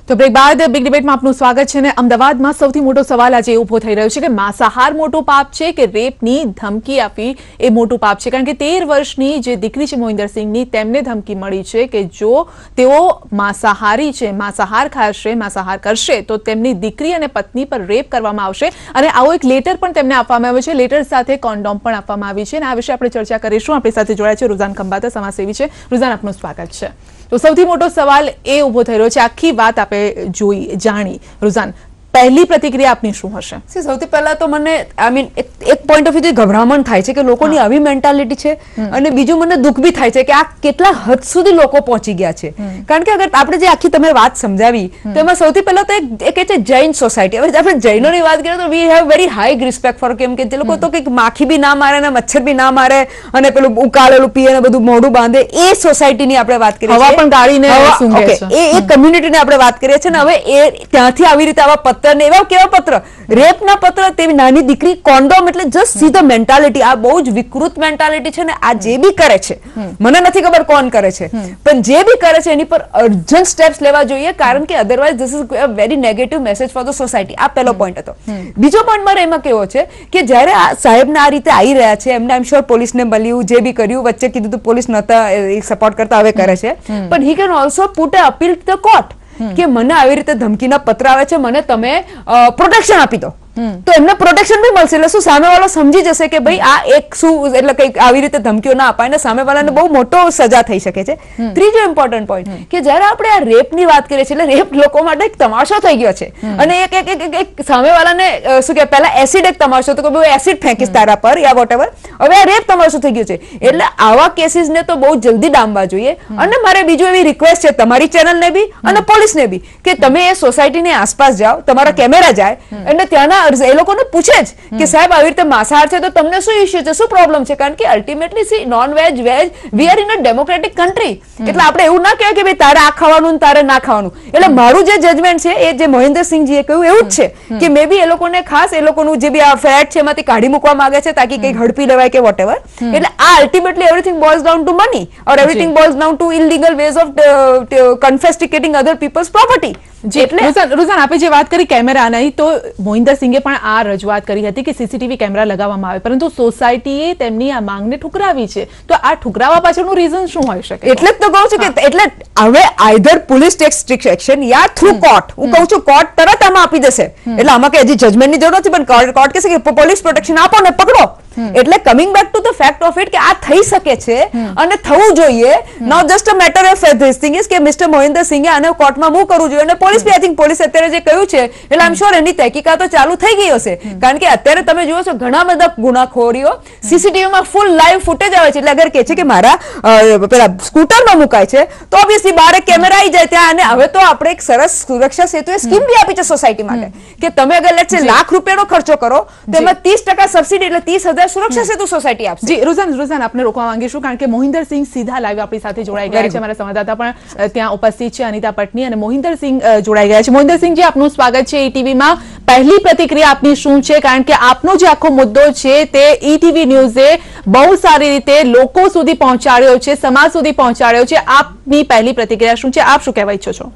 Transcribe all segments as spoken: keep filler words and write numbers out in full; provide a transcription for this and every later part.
તો બ્રેક બાદ બિગ ડિબેટમાં આપનું સ્વાગત છે. અને અમદાવાદમાં સૌથી મોટો સવાલ આજે ઉભો થઈ રહ્યો છે કે માંસાહાર મોટું પાપ છે કે રેપની ધમકી આપી એ મોટું પાપ છે. કારણ કે તેર વર્ષની જે દીકરી છે મોહિન્દર સિંહની, તેમને ધમકી મળી છે કે જો તેઓ માંસાહારી છે, માંસાહાર ખાશે, માંસાહાર કરશે તો તેમની દીકરી અને પત્ની પર રેપ કરવામાં આવશે. અને આવો એક લેટર પણ તેમને આપવામાં આવ્યો છે. લેટર સાથે કોન્ડોમ પણ આપવામાં આવી છે. અને આ વિશે આપણે ચર્ચા કરીશું. આપણી સાથે જોડાયા છે રુઝાન ખંબાતા, સમાજસેવી છે. રુઝાન, આપનું સ્વાગત છે. તો સૌથી મોટો સવાલ એ ઉભો થઈ રહ્યો છે. આખી વાત આપણે જોઈ જાણી. રુઝાન, પહેલી પ્રતિક્રિયા આપની શું હશે? સૌથી પહેલા તો મને આઈ મીન એક પોઈન્ટ ઓફ વ્યૂથી ગભરામણ થાય છે કે લોકોની આવી મેન્ટાલિટી છે. અને બીજું મને દુઃખ બી થાય છે કે આ કેટલા હદ સુધી લોકો પહોંચી ગયા છે. કારણ કે અગર આપણે જે આખી તમે વાત સમજાવી તો એમાં સૌથી પહેલા તો એક છે જૈન સોસાયટી. હવે આપણે જૈનોની વાત કરીએ તો we have very high respect for, કેમ કે તે લોકો તો કંઈક માખી બી ના મારે ને મચ્છર બી ના મારે અને પેલું ઉકાળેલું પીએ ને બધું મોઢું બાંધે. એ સોસાયટીની આપણે વાત કરીએ છીએ. હવા પણ ગાળીને સૂંઘે છે. એ એ કમ્યુનિટીને આપણે વાત કરીએ છીએ. ને હવે એ ત્યાંથી આવી રીતે આવા પત્ર ને એવા કેવા પત્ર, રેપના પત્ર, તેવી નાની દીકરી, કોન્ડોમ, એટલે જસ્ટ સી ધ મેન્ટાલિટી. આ બહુ જ વિકૃત મેન્ટાલિટી છે. ને આ જે બી કરે છે, મને નથી ખબર કોણ કરે છે, પણ જે બી કરે છે એની પર અર્જન્ટ સ્ટેપ્સ લેવા જોઈએ. કારણ કે otherwise this is a very negative message for the society. આ પહેલો પોઈન્ટ હતો. બીજો પોઈન્ટ મારે એમાં કેવો છે કે જ્યારે આ સાહેબને આ રીતે આવી રહ્યા છે, એમને આઈ એમ શ્યોર પોલીસને મળ્યું, જે બી કર્યું, વચ્ચે કીધું તો પોલીસ નતા સપોર્ટ કરતા, હવે કરે છે. પણ he can also put a appeal to the court કે મને આવી રીતે ધમકીના પત્ર આવે છે, મને તમે પ્રોટેક્શન આપી દો. તો એમને પ્રોટેક્શન બી મળશે. એટલે શું સામેવાળો સમજી જશે કે ભાઈ આ એક શું, એટલે કઈક આવી રીતે ધમકીઓ ના અપાય ને સામેવાળાને બહુ મોટો સજા થઈ શકે છે. ત્રીજો ઇમ્પોર્ટન્ટ પોઈન્ટ કે જ્યારે આપણે આ રેપની વાત કરીએ છીએ, એટલે રેપ લોકો માટે એક તમાશો થઈ ગયો છે. અને એક એક એક એક સામેવાળાને શું કે પહેલા એસિડ એક તમાશો હતો કે ભાઈ એસિડ ફેંકીશ તારા પર યા વોટેવર. હવે આ રેપ તમાશો થઈ ગયો છે. એટલે આવા કેસીસને તો બહુ જલ્દી ડામવા જોઈએ. અને મારે બીજું એવી રિક્વેસ્ટ છે તમારી ચેનલને બી અને પોલીસને બી કે તમે એ સોસાયટીની આસપાસ જાઓ, તમારા કેમેરા જાય અને ત્યાંના એ લોકોને પૂછે જ કે સાહેબ આવી રીતે માંસાહાર છે તો તમને શું ઇશ્યુ છે, શું પ્રોબ્લેમ છે. કારણ કે ultimately see non veg veg we are in a democratic country. એટલે આપણે એવું ના કહેવાય કે ભાઈ તારે આ ખાવાનું તારે ના ખાવાનું. એટલે મારું જે જજમેન્ટ છે એ જે મોહિન્દર સિંહજીએ કહ્યું એવું જ છે કે મે બી એ લોકોને ખાસ એ લોકોનું જે બી આ ફેટ છે એમાંથી કાઢી મૂકવા માંગે છે તાકી કંઈક હડપી લેવાય કે વોટેવર. એટલે આ ultimately everything boils down to money or everything boils down to illegal ways of confiscating other peoples property. Ruzan, આપે જે વાત કરી કેમેરાની, તો મોહિન્દર સિંહે પણ આ રજૂઆત કરી હતી કે સીસીટીવી કેમેરા લગાવવામાં આવે, પરંતુ સોસાયટીએ તેમની આ માંગને ઠુકરાવી છે. તો આ ઠુકરાવા પાછળનું રીઝન શું હોઈ શકે? એટલે જ તો કહું છું કે એટલે હવે either police takes strict action યા થ્રુ કોર્ટ. હું કહું છું કોર્ટ તરત આમાં આપી દેશે. એટલે આમાં કે હજી જજમેન્ટની જરૂર નથી, પણ કોર્ટ કહેશે કે પોલીસ પ્રોટેક્શન આપો ને પકડો. એટલે coming back to the fact of it કે આ થઈ શકે છે અને થવું જોઈએ. Now just a matter of this thing is કે મિસ્ટર મોહિન્દર સિંહે આને કોર્ટમાં મૂવ કરવું જોઈએ. અને પોલીસ બી આઈ થિંક પોલીસ અત્યારે જે કહ્યું છે એટલે આઈ એમ શ્યોર એની તહેકીકાતો ચાલુ થઈ ગઈ હશે. કારણ કે અત્યારે તમે જુઓ છો ઘણા બધા ગુનાખોરીઓ સીસીટીવીમાં ફૂલ લાઈવ ફૂટેજ આવે છે. એટલે અગર કે છે કે મારા પેલા સ્કૂટરમાં મુકાય છે તો ઓબ્વિયસલી બારે કેમેરા આવી જાય ત્યાં. અને હવે તો આપણે એક સરસ સુરક્ષા સેતુ સ્કીમ બી આપી છે સોસાયટી માટે કે તમે અગર લેટ્સ સે લાખ રૂપિયાનો ખર્ચો કરો તો એમાં ત્રીસ ટકા સબસિડી એટલે ત્રીસ હજાર સુરક્ષા સેતુ સોસાયટી આપશે. જી રુઝાન, રુઝાન આપને રોકવા માંગીશું કારણ કે મોહિન્દર સિંહ સીધા લાઈવ આપણી સાથે જોડાઈ ગયા છે. અમારા સંવાદદાતા પણ ત્યાં ઉપસ્થિત છે, અનિતા પટની, અને મોહિન્દર સિંહ જોડાઈ ગયા છે. મોહિન્દર સિંહજી, આપનું સ્વાગત છે ઈટીવીમાં. પહેલી પ્રતિક્રિયા આપની શું છે? કારણ કે આપનો જે આખો મુદ્દો છે તે ઈટીવી ન્યૂઝે બહુ સારી રીતે લોકો સુધી પહોંચાડ્યો છે, સમાજ સુધી પહોંચાડ્યો છે. આપની પહેલી પ્રતિક્રિયા શું છે? આપ શું કહેવા ઈચ્છો છો?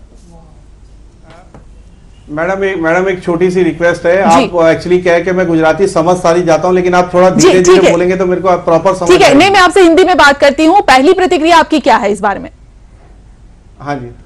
मैडम एक मैडम एक छोटी सी रिक्वेस्ट है. आप एक्चुअली क्या है कि मैं गुजराती समझ सारी जाता हूँ, लेकिन आप थोड़ा धीरे धीरे बोलेंगे तो मेरे को आप प्रॉपर समझ. ठीक है, नहीं मैं आपसे हिंदी में बात करती हूँ. पहली प्रतिक्रिया आपकी क्या है इस बारे में? हाँ जी,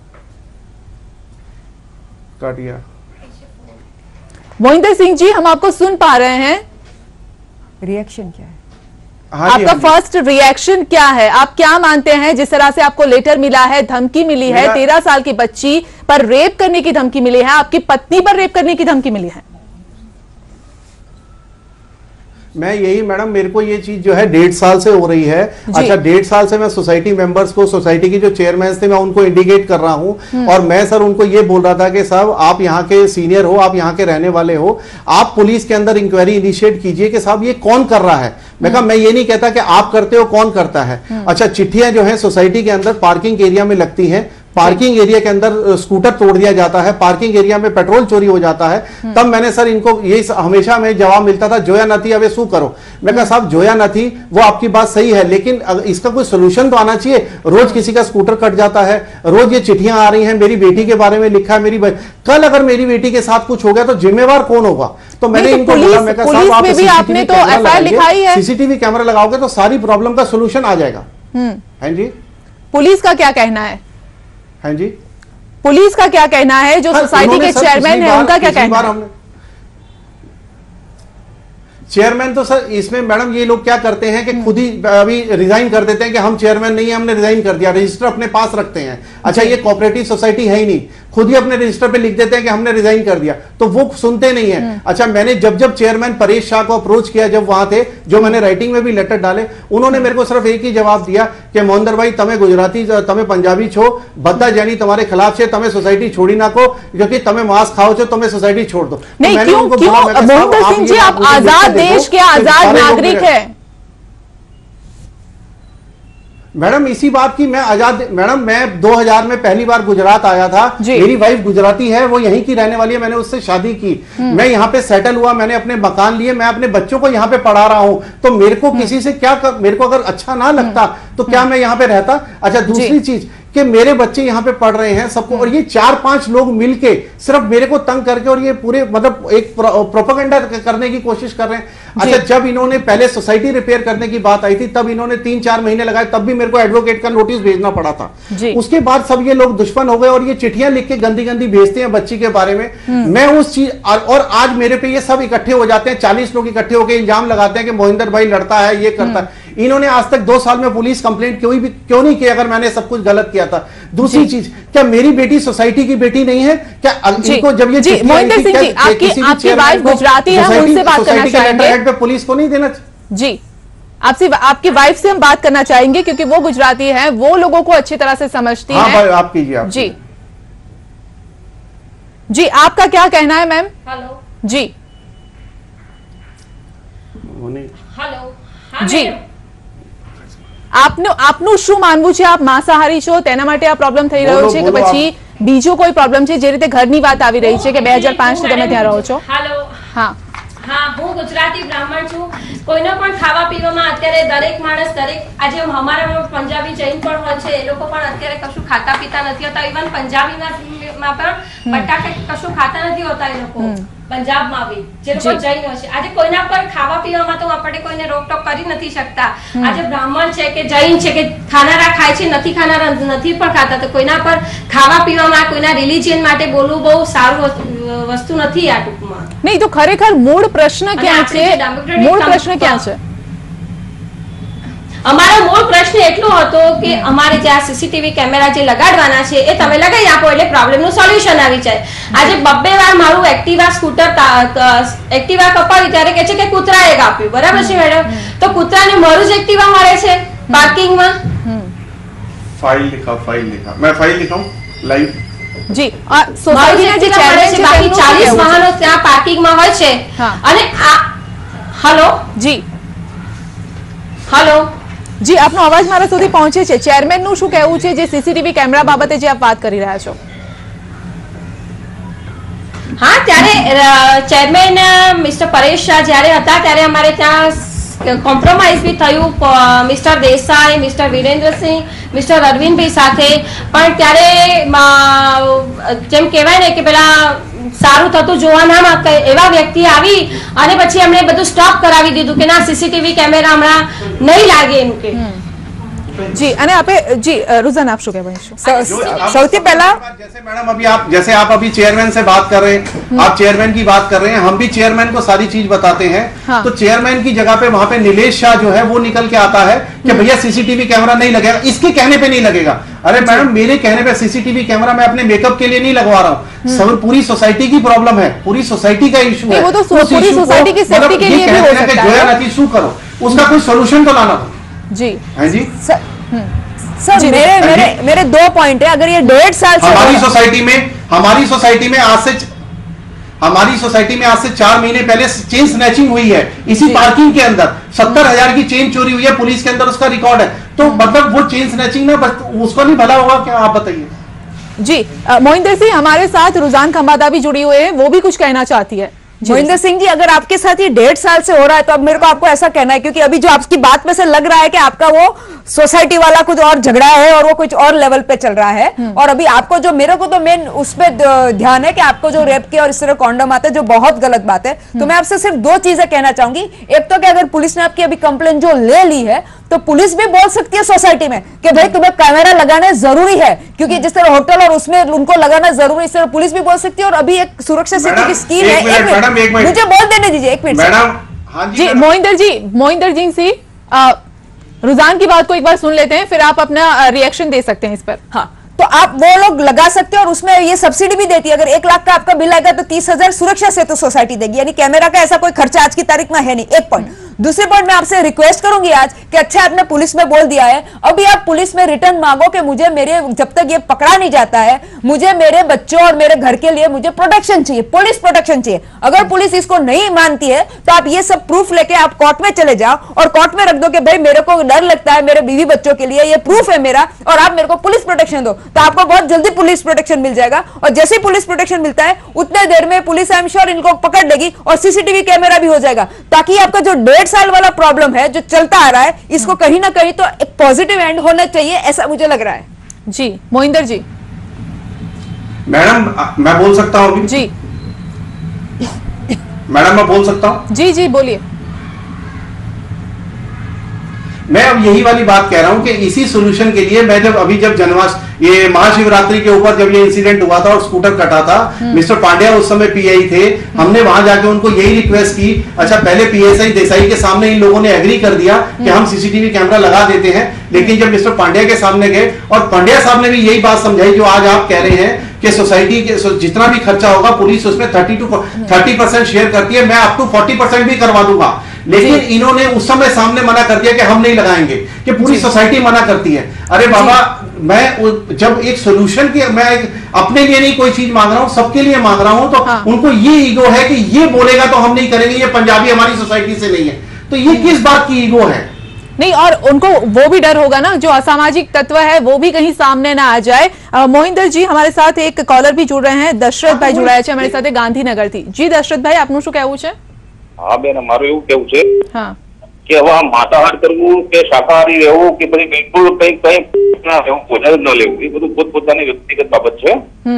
काटिया. मोहिंदर सिंह जी, हम आपको सुन पा रहे हैं. रिएक्शन क्या है? हाँ आपका फर्स्ट रिएक्शन क्या है? आप क्या मानते हैं जिस तरह से आपको लेटर मिला है, धमकी मिली है, तेरह साल की बच्ची पर रेप करने की धमकी मिली है, आपकी पत्नी पर रेप करने की धमकी मिली है? मैं यही मैडम, मेरे को ये चीज जो है डेढ़ साल से हो रही है. अच्छा, डेढ़ साल से मैं सोसाइटी मेंबर्स को, सोसाइटी के जो चेयरमैन थे, मैं उनको इंडिकेट कर रहा हूं. और मैं सर उनको ये बोल रहा था कि साहब आप यहाँ के सीनियर हो, आप यहाँ के रहने वाले हो, आप पुलिस के अंदर इंक्वायरी इनिशिएट कीजिए कि साहब ये कौन कर रहा है. मैं कहा मैं ये नहीं कहता कि आप करते हो, कौन करता है. अच्छा, चिट्ठियां जो है सोसाइटी के अंदर पार्किंग एरिया में लगती हैं, पार्किंग एरिया के अंदर स्कूटर तोड़ दिया जाता है, पार्किंग एरिया में पेट्रोल चोरी हो जाता है, तब मैंने सर इनको ये हमेशा में जवाब मिलता था, जोया न थी अब शू करो। मैं कहा साहब जोया न थी, वो आपकी बात सही है, लेकिन इसका कोई सोल्यूशन तो आना चाहिए। रोज किसी का स्कूटर कट जाता है, रोज ये चिट्ठियां आ रही हैं, मेरी बेटी के बारे में लिखा है, मेरी कल अगर मेरी बेटी के साथ कुछ हो गया तो जिम्मेवार कौन होगा? तो मैंने इनको बोला, मैं कहा साहब आप सीसीटीवी कैमरा लगाइए, सीसीटीवी कैमरा लगाओगे तो सारी प्रॉब्लम का सोल्यूशन आ जाएगा। हैं जी, पुलिस का क्या कहना है? हैं जी, पुलिस का क्या कहना है? जो सोसाइटी के चेयरमैन है उनका क्या कहना है? चेयरमैन तो सर इसमें मैडम ये लोग क्या करते हैं कि खुद ही अभी रिजाइन कर देते हैं कि हम चेयरमैन नहीं है, हमने रिजाइन कर दिया, रजिस्टर अपने पास रखते हैं। अच्छा ये कोऑपरेटिव सोसाइटी है ही नहीं, खुद ही अपने रजिस्टर पे लिख देते हैं कि हमने रिजाइन कर दिया, तो वो सुनते नहीं है। अच्छा मैंने जब जब चेयरमैन परेश शाह को अप्रोच किया, जब वहां थे, जो मैंने राइटिंग में भी लेटर डाले, उन्होंने मेरे को सिर्फ एक ही जवाब दिया कि मोहनदर भाई तमे गुजराती तमे पंजाबी छो, बद्दा जानी तुम्हारे खिलाफ है, तमे सोसाइटी छोड़ी ना को, क्योंकि तमे मांस खाओ छो, तुम्हें सोसाइटी छोड़ दो। नहीं क्यों क्यों मोहनदर सिंह जी आप आजाद देश के आजाद नागरिक है। मैडम इसी बात की मैं आजाद, मैडम मैं दो हज़ार में पहली बार गुजरात आया था, मेरी वाइफ गुजराती है, वो यहीं की रहने वाली है, मैंने उससे शादी की, मैं यहाँ पे सेटल हुआ, मैंने अपने मकान लिए, मैं अपने बच्चों को यहाँ पे पढ़ा रहा हूँ, तो मेरे को किसी से क्या कर, मेरे को अगर अच्छा ना लगता तो क्या मैं यहाँ पे रहता? अच्छा दूसरी चीज कि मेरे बच्चे यहाँ पे पढ़ रहे हैं सबको, और ये चार पांच लोग मिलके सिर्फ मेरे को तंग करके और ये पूरे मतलब एक प्रोपेगेंडा करने की कोशिश कर रहे हैं। अच्छा जब इन्होंने पहले सोसाइटी रिपेयर करने की बात आई थी, तब इन्होंने तीन चार महीने लगाए, तब भी मेरे को एडवोकेट का नोटिस भेजना पड़ा था। उसके बाद सब ये लोग दुश्मन हो गए और ये चिट्ठियां लिख के गंदी गंदी भेजते हैं बच्ची के बारे में। मैं उस चीज, और आज मेरे पे ये सब इकट्ठे हो जाते हैं, चालीस लोग इकट्ठे होकर इल्जाम लगाते हैं कि मोहिंदर भाई लड़ता है, ये करता है। इन्होंने आज तक दो साल में पुलिस कंप्लेंट क्यों भी क्यों नहीं किया अगर मैंने सब कुछ गलत किया था? दूसरी चीज, क्या मेरी बेटी सोसाइटी की बेटी नहीं है क्या? इनको जब ये मोहिंदर सिंह जी, आपकी आपकी वाइफ गुजराती है, हम उनसे बात करना चाहेंगे। पे पुलिस को नहीं देना जी, आपसे आपकी वाइफ से हम बात करना चाहेंगे क्योंकि वो गुजराती है, वो लोगों को अच्छी तरह से समझती है। हाँ, आप कीजिए आप जी जी, आपका क्या कहना है मैम? हेलो जी हेलो जी, આપનું આપનું શું માનવું છે? આપ માંસાહારી છો, તેના માટે આ પ્રોબ્લેમ થઈ રહ્યો છે કે પછી બીજો કોઈ પ્રોબ્લેમ છે? જે રીતે ઘરની વાત આવી રહી છે કે બે હજાર પાંચ થી તમે ત્યાં રહો છો. હેલો, હા હા, હું ગુજરાતી બ્રાહ્મણ છું. કોઈનો પણ ખાવા પીવામાં અત્યારે દરેક માણસ દરેક આજે અમારા પંજાબી જૈન પણ હોય છે, એ લોકો પણ અત્યારે કશું ખાતા પીતા નથી હોતા. ઇવન પંજાબીમાં પણ બટાકા કશું ખાતા નથી હોતા એ લોકો પંજાબમાં બી, જે લોકો જૈન હોય છે. આજે કોઈના પર ખાવા પીવામાં તો આપણે કોઈને રોકટોક કરી નથી શકતા. આજે બ્રાહ્મણ છે કે જૈન છે કે ખાનારા ખાય છે, નથી ખાનારા નથી પણ ખાતા, તો કોઈના પર ખાવા પીવામાં કોઈના રિલિજિયન માટે બોલવું બહુ સારું વસ્તુ નથી આ ટૂંકમાં. નહીં તો ખરેખર મૂળ પ્રશ્ન ક્યાં છે? મૂળ પ્રશ્ન ક્યાં છે? અમારો મૂળ પ્રશ્ન એટલો હતો કે અમારે જે આ સીસીટીવી કેમેરા જે લગાડવાના છે એ તમે લગાવી આપો એટલે પ્રોબ્લેમનું સોલ્યુશન આવી જાય. આજે બબ્બે વાર મારું એક્ટિવા સ્કૂટર એક્ટિવા કપાવી ત્યારે કહે છે કે કૂતરાએ કાપ્યું, બરાબર છે મેડમ? તો કૂતરાને મારું જ એક્ટિવા મળે છે પાર્કિંગમાં. ફાઇલ लिखा फाइल लिखा मैं फाइल लिखाऊं लाइव जी. સોસાયટીના જે ચેરમેન છે બાકી ચાલીસ વાહનો ત્યાં પાર્કિંગમાં હોય છે. અને આ હેલો જી હેલો જી, આપનો અવાજ મારા સુધી પહોંચે છે. ચેરમેનનું શું કહેવું છે જે સીસીટીવી કેમેરા બાબતે જે આપ વાત કરી રહ્યા છો? હા, ત્યારે ચેરમેન મિસ્ટર પરેશ શાહ જ્યારે હતા ત્યારે અમારે ત્યાં કોમ્પ્રોમાઇઝ બી થયું mister Desai, mister Virendrasinh, mister Arvindbhai સાથે. પણ ત્યારે જેમ કહેવાય ને કે પેલા સારું થતું જોવા ના માંગતા એવા વ્યક્તિ આવી અને પછી એમણે બધું સ્ટોપ કરાવી દીધું કે ના સીસીટીવી કેમેરા હમણાં નહીં લાગે એમ કે. जी, અને આપે जी रुझान आप શું કહેવા ઈચ્છો? સૌથી પહેલા जैसे मैडम अभी आप जैसे आप अभी चेयरमैन से बात कर रहे हैं, आप चेयरमैन की बात कर रहे हैं, हम भी चेयरमैन को सारी चीज बताते हैं. हाँ. तो चेयरमैन की जगह पे वहां पे नीलेश शाह जो है वो निकल के आता है कि भैया सीसीटीवी कैमरा नहीं लगेगा, इसके कहने पे नहीं लगेगा. अरे मैडम मेरे कहने पे सीसीटीवी कैमरा मैं अपने मेकअप के लिए नहीं लगवा रहा हूँ, सब पूरी सोसाइटी की प्रॉब्लम है, पूरी सोसाइटी का इशू है. वो तो पूरी सोसाइटी की सेफ्टी के लिए भी हो सकता है. जोया नथी शू करो, उसका कोई सोल्यूशन तो लाना जी. है जी सर, मेरे मेरे मेरे दो पॉइंट है. अगर ये डेढ़ साल से हमारी सोसाइटी में हमारी सोसाइटी में आज से हमारी सोसाइटी में आज से चार महीने पहले चेन स्नैचिंग हुई है इसी पार्किंग के अंदर. सत्तर हजार की चेन चोरी हुई है, पुलिस के अंदर उसका रिकॉर्ड है. तो मतलब वो चेन स्नैचिंग ना उसको नहीं भला होगा क्या? आप बताइए. जी अ, मोहिंदर सिंह, हमारे साथ रुजान खंबाता भी जुड़ी हुई है, वो भी कुछ कहना चाहती है। मोहिंदर सिंह जी, अगर आपके साथ ये डेढ़ साल से हो रहा है तो अब मेरे को आपको ऐसा कहना है, क्योंकि अभी जो आपकी बात में से लग रहा है कि आपका वो सोसाइटी वाला कुछ और झगड़ा है और वो कुछ और लेवल पे चल रहा है, और अभी आपको जो, मेरे को तो मेन उस पे ध्यान है कि आपको जो रेप के और इस तरह कॉन्डम आते हैं, जो बहुत गलत बात है। तो मैं आपसे सिर्फ दो चीजें कहना चाहूंगी। एक तो कि अगर पुलिस ने आपकी अभी कंप्लेंट जो ले ली है, तो पुलिस भी बोल सकती है सोसाइटी में कि भाई तुम्हें कैमरा लगाना जरूरी है, क्योंकि जिस तरह होटल और उसमें उनको लगाना जरूरी, इस तरह पुलिस भी बोल सकती है। और अभी एक सुरक्षा सेतु की स्कीम है, एक मिनट मुझे बोल देने दीजिए, एक मिनट मैडम। हाँ जी मोहिंदर जी, मोहिंदर जी सी रुजान की बात को एक बार सुन लेते हैं, फिर आप अपना रिएक्शन दे सकते हैं इस पर। हाँ, तो आप वो लोग लगा सकते हैं और उसमें ये सब्सिडी भी देती है। अगर एक लाख का आपका बिल आएगा तो तीस हजार सुरक्षा सेतु सोसाइटी देगी, यानी कैमरा का ऐसा कोई खर्चा आज की तारीख में है नहीं। एक पॉइंट। दूसरे पॉइंट में आपसे रिक्वेस्ट करूंगी आज कि अच्छा आपने पुलिस में बोल दिया है, अभी आप पुलिस में रिटर्न मांगो कि मुझे मेरे, जब तक ये पकड़ा नहीं जाता है, मुझे मेरे बच्चों और मेरे घर के लिए मुझे प्रोटेक्शन चाहिए, पुलिस प्रोटेक्शन चाहिए। अगर पुलिस इसको नहीं मानती है तो आप ये सब प्रूफ लेके आप कोर्ट में चले जाओ और कोर्ट में रख दो कि भाई मेरे को डर लगता है मेरे बीवी बच्चों के लिए, ये प्रूफ है मेरा, और आप मेरे को पुलिस प्रोटेक्शन दो। तो आपको बहुत जल्दी पुलिस प्रोटेक्शन मिल जाएगा, और जैसे ही पुलिस प्रोटेक्शन मिलता है उतने देर में पुलिस आई एम श्योर इनको पकड़ लेगी और सीसीटीवी कैमरा भी हो जाएगा, ताकि आपका जो डेढ़ साल वाला प्रॉब्लम है जो चलता आ रहा है, इसको कहीं ना कहीं तो एक पॉजिटिव एंड होना चाहिए, ऐसा मुझे लग रहा है। जी मोहिंदर जी। मैडम मैं बोल सकता हूँ जी मैडम मैं बोल सकता हूँ? जी जी बोलिए। मैं अब यही वाली बात कह रहा हूं कि इसी सोल्यूशन के लिए मैं जब अभी जब जन्माष्टमी, ये महाशिवरात्रि के ऊपर जब ये इंसिडेंट हुआ था और स्कूटर कटा था, मिस्टर पांड्या उस समय पीआई थे, हमने वहां जाके उनको यही रिक्वेस्ट की। अच्छा, पहले पीएसआई देसाई के सामने इन लोगों ने एग्री कर दिया कि हम सीसीटीवी कैमरा लगा देते हैं, लेकिन जब मिस्टर पांड्या के सामने गए और पांड्या साहब ने भी यही बात समझाई जो आज आप कह रहे हैं कि सोसाइटी के जितना भी खर्चा होगा पुलिस उसमें thirty two thirty percent share करती है, मैं अप टू फोर्टी परसेंट भी करवा दूंगा। लेकिन इन्होंने उस समय सामने मना कर दिया कि हम नहीं लगाएंगे, कि पूरी सोसाइटी मना करती है। अरे बाबा, मैं जब एक सोल्यूशन की, मैं एक अपने लिए नहीं कोई चीज मांग रहा हूं, सबके लिए मांग रहा हूं, तो हाँ। उनको ये ईगो है कि ये बोलेगा तो हम नहीं करेंगे, ये पंजाबी हमारी सोसाइटी से नहीं है, तो ये किस बात की ईगो है? नहीं, और उनको वो भी डर होगा ना, जो असामाजिक तत्व है वो भी कहीं सामने ना आ जाए। आ, मोहिंदर जी, हमारे साथ एक कॉलर भी जुड़ रहे हैं, दशरथ भाई जुड़ाया है हमारे साथ गांधीनगर थी। जी दशरथ भाई, आपનું શું કહેવું છે? હા બેન, અમારું એવું કેવું છે હા કે હવે આ માંસાહાર કરવું કે શાકાહારી રહેવું કે પછી બિલકુલ કઈ કઈ ના રહેવું, ભોજન જ ન લેવું, એ બધું પોતપોતાની વ્યક્તિગત બાબત છે।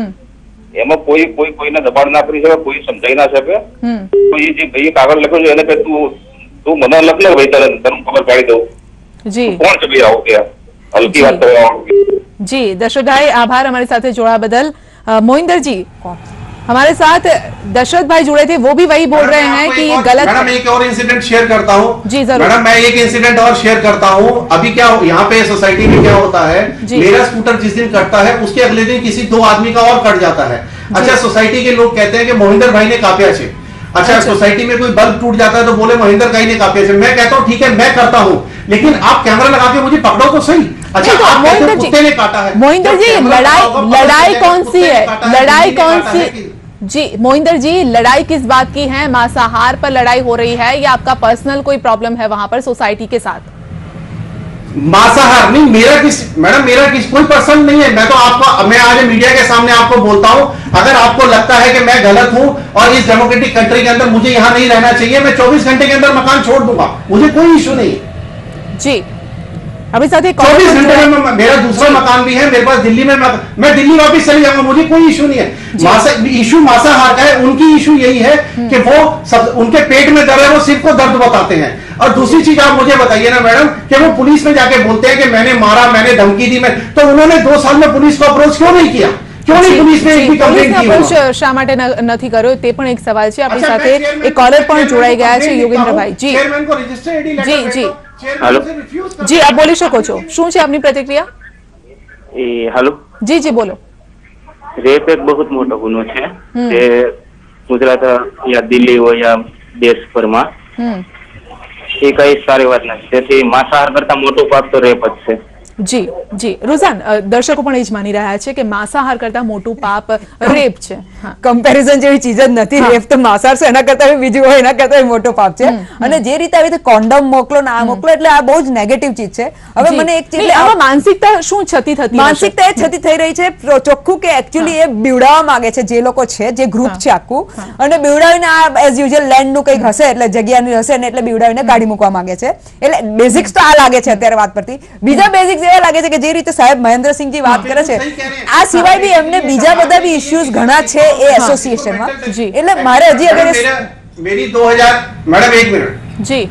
એમાં કોઈ કોઈ કોઈને દબાણ ના કરી શકે, કોઈ સમજાઈ ના શકે। તો એ જે ભાઈએ કાગળ લખ્યો છે એને કે તું તું મને લખ લે ભાઈ, તને તને ખબર પાડી દઉં जी કોણ છે ભાઈ આવું કે હલકી વાત કરવા વાળું। जी दशरथ भाई, आभार हमारे साथ जुड़ा बदल। मोहिंदर जी, हमारे साथ दशरथ भाई जुड़े थे, वो भी वही बोल रहे हैं कि ये गलत है। मैडम एक और इंसिडेंट शेयर करता हूँ। जी जरूर मैडम, मैं एक इंसिडेंट और शेयर करता हूँ। अभी क्या यहाँ पे सोसाइटी में क्या होता है, मेरा स्कूटर जिस दिन कटता है उसके अगले दिन किसी दो आदमी का और कट जाता है। अच्छा, सोसाइटी के लोग कहते हैं कि मोहिंदर भाई ने काप्या छे। अच्छा, अच्छा, सोसाइटी में कोई बल्ब टूट जाता है तो बोले मोहिंदर भाई ने काप्या छे। मैं कहता हूँ ठीक है, मैं करता हूँ, लेकिन आप कैमरा लगा के मुझे पकड़ो तो सही। अच्छा, तो आप कहते हो मोहिंदर कुत्ते ने काटा है। मोहिंदर जी, लड़ाई लड़ाई कौन सी है? लड़ाई कौन सी है? जी मोहिंदर जी, लड़ाई किस बात की है? मांसाहार पर लड़ाई हो रही है या आपका पर्सनल कोई प्रॉब्लम है वहां पर सोसाइटी के साथ? मांसाहार नहीं, मेरा किस मैडम मेरा किस कोई पर्सन नहीं है। मैं तो आपको, मैं आज मीडिया के सामने आपको बोलता हूं, अगर आपको लगता है कि मैं गलत हूं और इस डेमोक्रेटिक कंट्री के अंदर मुझे यहां नहीं रहना चाहिए, मैं चौबीस घंटे के अंदर मकान छोड़ दूंगा, मुझे कोई इश्यू नहीं है। जी अभी साथ ही चौबीस घंटे में मेरा दूसरा मकान भी है मेरे पास दिल्ली में, मैं, मैं दिल्ली वापस चले जाऊंगा, मुझे कोई इशू नहीं है। मासा इशू मांसाहार का है, उनकी इशू यही है कि वो सब, उनके पेट में दर्द है, वो सिर को दर्द बताते हैं। और दूसरी चीज आप मुझे बताइए ना मैडम, कि वो पुलिस में जाके बोलते हैं कि मैंने मारा, मैंने धमकी दी, मैं तो उन्होंने दो साल में पुलिस को अप्रोच क्यों नहीं किया? क्यों नहीं पुलिस ने एक भी कंप्लेंट की? અપ્રોચ શા માટે નથી કર્યો તે પણ એક સવાલ છે। આપણી સાથે એક કોલર પણ જોડાઈ ગયા છે, યોગેન્દ્રભાઈ। જી चेयरमैन को रजिस्टर आईडी लेटर जी जी हेलो जी, आप बोली શકો છો, શું છે આપની પ્રતિક્રિયા? એ હાલો जी जी बोलो। રેપ એક બહુ મોટો ગુનો છે જે ગુજરાત યા દિલ્હી હોય યા દેશભરમાં, એ કઈ સારી વાત નથી। તેથી માંસાહાર કરતા મોટું પાપ તો રેપ જ છે। જી જી રુઝાન, દર્શકો પણ એ જ માની રહ્યા છે કે માંસાહાર કરતા મોટું પાપ રેપ છે. કમ્પેરિઝન જેવી ચીજ જ નથી. રેપ તો માંસાહાર છે એના કરતા બીજું હોય એના કરતા મોટો પાપ છે. અને જે રીતે આવી રીતે કોન્ડમ મોકલો ને આ મોકલો એટલે આ બહુ જ નેગેટિવ ચીજ છે. હવે મને એક ચીજ આમાં માનસિકતા શું છતી થતી માનસિકતા એ છતી થઈ રહી છે ચોખ્ખું કે એકચ્યુઅલી એ બીવડાવવા માંગે છે જે લોકો છે, જે ગ્રુપ છે આખું, અને બીવડાવીને આ એઝ યુઝ્યુઅલ લેન્ડ નું કંઈક હશે એટલે જગ્યાનું હશે ને એટલે બીવડાવીને કાઢી મૂકવા માંગે છે. એટલે બેઝિક્સ તો આ લાગે છે અત્યારે વાત પરથી. બીજા બેઝિક્સ એવા લાગે છે કે જે રીતે સાહેબ મહેન્દ્રસિંહજી વાત કરે છે આ સિવાય બી એમને બીજા બધા બી ઇશ્યુઝ ઘણા છે એ એસોસિએશનમાં. એટલે મારે હજી અગર मेरी दो हज़ार मैडम एक मिनट जी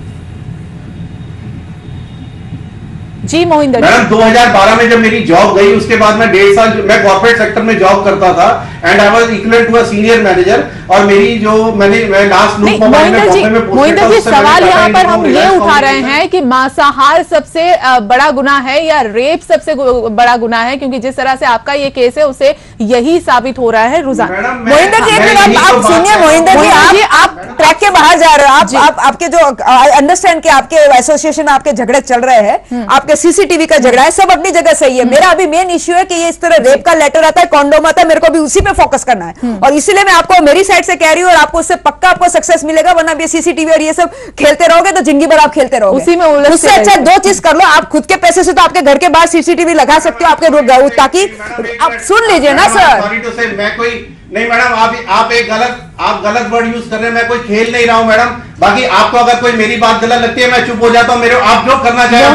जी मोहिंदर मैडम दो हज़ार बारह में जब मेरी जॉब गई उसके बाद मैं डेढ़ साल मैं कॉर्पोरेट सेक्टर में जॉब करता था and I was equal to a senior manager. और मेरी जो मैंने मैं लास्ट लूप मोबाइल में बॉम्बे में मोहिंदर जी सवाल यहाँ पर हम ये उठा रहे हैं कि मांसाहार सबसे बड़ा गुनाह है या रेप सबसे बड़ा गुनाह है, क्योंकि जिस तरह से आपका ये केस है उसे यही साबित हो रहा है. रुझान मोहिंदर जी आप सुनिए, मोहिंदर जी आप ट्रैक के बाहर जा रहे हो. आप आप आपके जो अंडरस्टैंड के आपके एसोसिएशन में आपके झगड़े चल रहे हैं, आपके सीसीटीवी का झगड़ा है, सब अपनी जगह सही है. मेरा अभी मेन इश्यू है कि ये इस तरह रेप का लेटर आता है, कॉन्डोम आता है, मेरे को भी उसी पे फोकस करना है. और इसीलिए मैं आपको मेरी साइड से कह रही हूँ और आपको उससे पक्का आपको सक्सेस मिलेगा. वरना ये सीसीटीवी और ये सब खेलते रहोगे तो जिंदगी भर आप खेलते रहोगे. उसी में उससे अच्छा दो चीज कर लो. आप खुद के पैसे से तो आपके घर के बाहर सीसीटीवी लगा सकते हो आपके, ताकि आप सुन लीजिए ना सर. सॉरी टू से मैं कोई नहीं मैडम, आप आप एक गलत आप गलत वर्ड यूज कर रहे हैं. मैं कोई खेल नहीं रहा हूं मैडम. बाकी आपको अगर कोई मेरी बात गलत लगती है मैं चुप हो जाता हूं. मेरे आप जो करना चाहें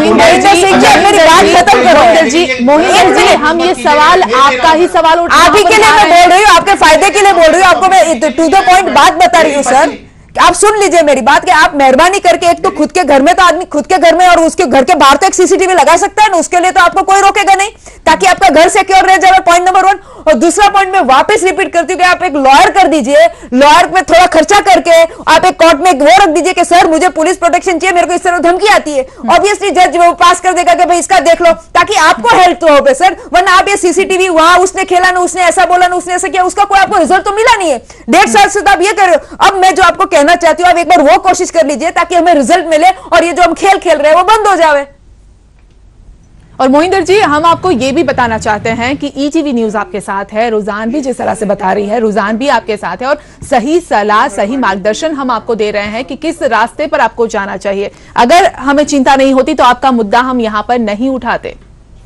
मोहिंदर जी, हम ये सवाल आपका ही सवाल आप ही के लिए मैं बोल रही हूँ, आपके फायदे के लिए बोल रही हूँ. आपको मैं टू द पॉइंट बात बता रही हूँ सर. आप सुन लीजिए मेरी बात कि आप मेहरबानी करके एक तो खुद के घर में तो आदमी खुद के घर में और उसके घर के बाहर तो एक सीसीटीवी लगा सकता है ना. उसके लिए तो आपको कोई रोकेगा नहीं, ताकि आपका घर सिक्योर रह जाए. Point number one. और दूसरा पॉइंट में वापस रिपीट करती हूँ कि आप एक लॉयर कर दीजिए. लॉयर में थोड़ा खर्चा करके आप एक कोर्ट में वो रख दीजिए कि सर मुझे पुलिस प्रोटेक्शन चाहिए, मेरे को इस तरह धमकी आती है. ऑब्वियसली जज वो पास कर देगा कि भाई इसका देख लो, ताकि आपको हेल्प तो हो पे सर. वरना आप ये सीसीटीवी वहां उसने खेला ना, उसने ऐसा बोला ना, उसने ऐसा किया, उसका कोई आपको रिजल्ट तो मिला नहीं है. डेढ़ साल से तो आप ये कर रहे हो. अब मैं जो आपको कहना चाहती हूँ, आप एक बार वो कोशिश कर लीजिए ताकि हमें रिजल्ट मिले और ये जो हम खेल खेल रहे हैं वो बंद हो जाए. और मोहिंदर जी, हम आपको ये भी बताना चाहते हैं कि ईटीवी न्यूज आपके साथ है. रुझान भी जिस तरह से बता रही है, रुझान भी आपके साथ है और सही सलाह सही मार्गदर्शन हम आपको दे रहे हैं कि किस रास्ते पर आपको जाना चाहिए. अगर हमें चिंता नहीं होती तो आपका मुद्दा हम यहां पर नहीं उठाते.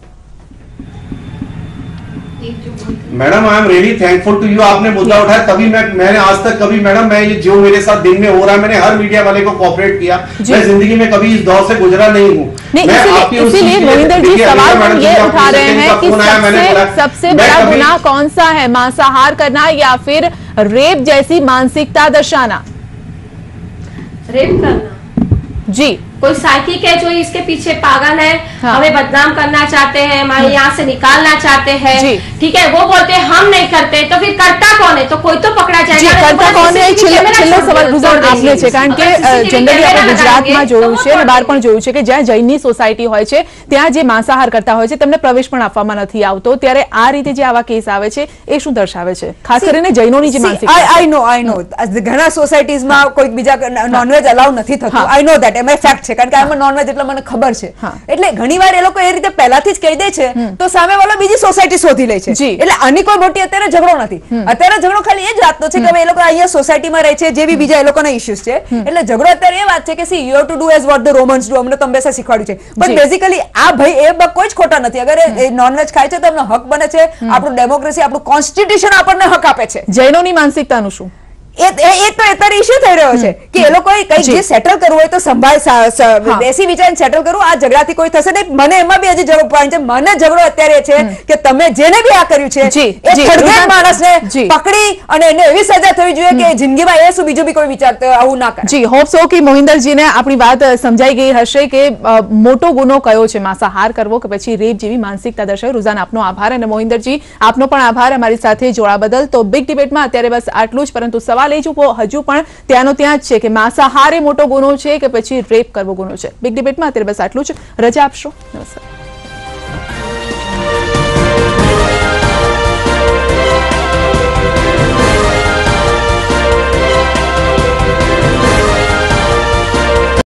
Madam I am really thankful to you. आपने मुद्दा उठाया तभी मैं मैंने आज तक कभी मैडम मैं ये जो मेरे साथ दिन में हो रहा है, मैंने हर मीडिया वाले को कोऑपरेट किया. मैं जिंदगी में कभी इस दौर से गुजरा नहीं हूँ. इसीलिए मोहिंदर जी सवाल हम ये उठा रहे हैं कि सबसे सबसे बड़ा गुनाह कौन सा है, मांसाहार करना या फिर रेप जैसी मानसिकता दर्शाना? रेप करना जी. कोई साइकिक है जो इसके पीछे पागल है, हाँ। हमें बदनाम करना चाहते हैं, हमारे यहाँ से निकालना चाहते हैं. ठीक है, वो बोलते हैं हम नहीं करते, तो फिर करता कौन है? तो कोई तो पकड़ा जाएगा. કરતા કોને છેલ્લે છેલ્લે સવાલ રુઝાન આપને છે, કારણ કે જનરલી આપણે ગુજરાતમાં જોયું છે અને બહાર પણ જોયું છે કે જ્યાં જૈનની સોસાયટી હોય છે ત્યાં જે માંસાહાર કરતા હોય છે તેમને પ્રવેશ પણ આપવામાં નથી આવતો. ત્યારે આ રીતે જે આવા કેસ આવે છે એ શું દર્શાવે છે, ખાસ કરીને જૈનોની જે માનસિકતા? આઈ નો આઈ નો ઘણા સોસાયટીઝમાં કોઈ બીજા નોનવેજ અલાઉ નથી થતું. આઈ નો ધેટ એમ ફેક્ટ છે, કારણ કે આમાં નોનવેજ એટલે મને ખબર છે. એટલે ઘણીવાર એ લોકો એ રીતે પહેલાથી જ કહી દે છે તો સામેવાળો બીજી સોસાયટી શોધી લે છે. એટલે આની કોઈ મોટી અત્યારે ઝઘડો નથી. અત્યારે ઝઘડો ખાલી એ જ વાતનો છે કે હવે એ લોકો અહીંયા સોસાયટીમાં રહે છે, જે બી બીજા એ લોકોના ઇશ્યુઝ છે. એટલે ઝઘડો અત્યારે એ વાત છે કે see you have to do as what the Romans do. અમને તો હંમેશા શીખવાડ્યું છે. પણ બેઝિકલી આ ભાઈ એ કોઈ જ ખોટા નથી. અગર એ નોનવેજ ખાય છે તો એમનો હક બને છે. આપણું ડેમોક્રેસી, આપણું કોન્સ્ટિટ્યુશન આપણને હક આપે છે. જૈનોની માનસિકતાનું શું? એ તો અત્યારે ઇશ્યુ થઈ રહ્યો છે કે એ લોકોએ કઈ જે સેટલ કરવું હોય તો સંભાળ બેસી વિચારીને સેટલ કરવું. આ ઝઘડાથી કોઈ થશે નહીં. મને એમાં બી હજી ઝઘડો પોઈન્ટ છે. મને ઝઘડો અત્યારે છે કે તમે જેને બી આ કર્યું છે એ થર્ડ માણસને પકડી અને એને એવી સજા થવી જોઈએ કે જિંદગીમાં એ શું બીજું બી કોઈ વિચારતો આવું ના કરે. જી હોપ સો કે મોહિંદરજીને આપણી વાત સમજાઈ ગઈ હશે કે મોટો ગુનો કયો છે, માંસાહાર કરવો કે પછી રેપ જેવી માનસિકતા દર્શાવી. રુઝાન આપનો આભાર અને મોહિંદરજી આપનો પણ આભાર અમારી સાથે જોડા બદલ. તો બિગ ડિબેટમાં અત્યારે બસ આટલું જ, પરંતુ સવાલ હજુ પણ ત્યાંનો ત્યાં જ છે કે માંસાહાર એ મોટો ગુનો છે કે પછી રેપ કરવો ગુનો છે. બિગ ડિબેટમાં અત્યારે બસ આટલું જ. રજા આપશો. નમસ્કાર.